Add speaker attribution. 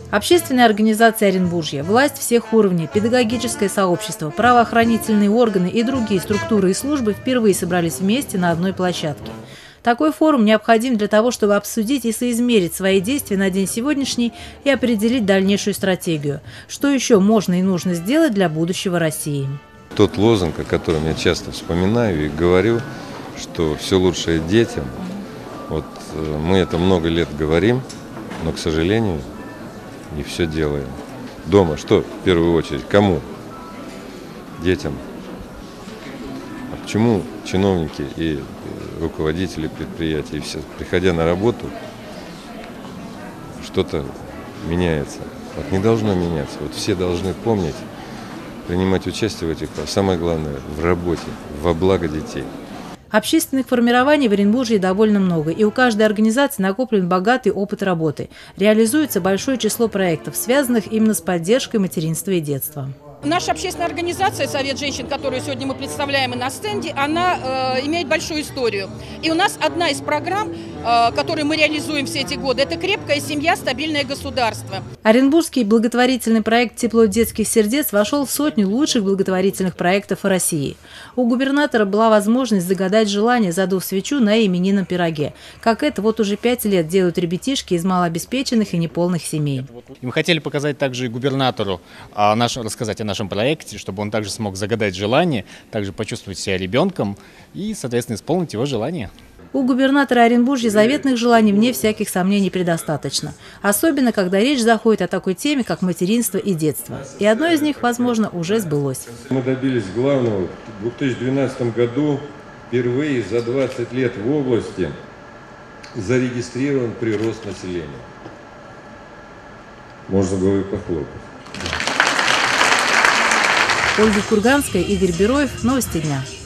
Speaker 1: Общественные организации Оренбуржья, власть всех уровней, педагогическое сообщество, правоохранительные органы и другие структуры и службы впервые собрались вместе на одной площадке. Такой форум необходим для того, чтобы обсудить и соизмерить свои действия на день сегодняшний и определить дальнейшую стратегию. Что еще можно и нужно сделать для будущего России?
Speaker 2: Тот лозунг, о котором я часто вспоминаю и говорю, что все лучшее детям. Вот мы это много лет говорим, но, к сожалению, не все делаем. Дома что в первую очередь? Кому? Детям. А почему чиновники и руководители предприятий, все, приходя на работу, что-то меняется? Вот не должно меняться. Вот все должны помнить, принимать участие в этих, а самое главное, в работе, во благо детей.
Speaker 1: Общественных формирований в Оренбуржье довольно много, и у каждой организации накоплен богатый опыт работы. Реализуется большое число проектов, связанных именно с поддержкой материнства и детства.
Speaker 3: Наша общественная организация «Совет женщин», которую сегодня мы представляем и на стенде, она имеет большую историю. И у нас одна из программ, которую мы реализуем все эти годы, это «Крепкая семья, стабильное государство».
Speaker 1: Оренбургский благотворительный проект «Тепло детских сердец» вошел в 100 лучших благотворительных проектов России. У губернатора была возможность загадать желание, задув свечу на именинном пироге. Как это вот уже 5 лет делают ребятишки из малообеспеченных и неполных семей.
Speaker 4: И мы хотели показать также и губернатору, рассказать о нашем проекте, чтобы он также смог загадать желание, также почувствовать себя ребенком и, соответственно, исполнить его желание.
Speaker 1: У губернатора Оренбуржья заветных желаний, вне всяких сомнений, предостаточно. Особенно, когда речь заходит о такой теме, как материнство и детство. И одно из них, возможно, уже сбылось.
Speaker 2: Мы добились главного. В 2012 году впервые за 20 лет в области зарегистрирован прирост населения. Можно было и похлопать.
Speaker 1: Ольга Курганская, Игорь Бероев. Новости дня.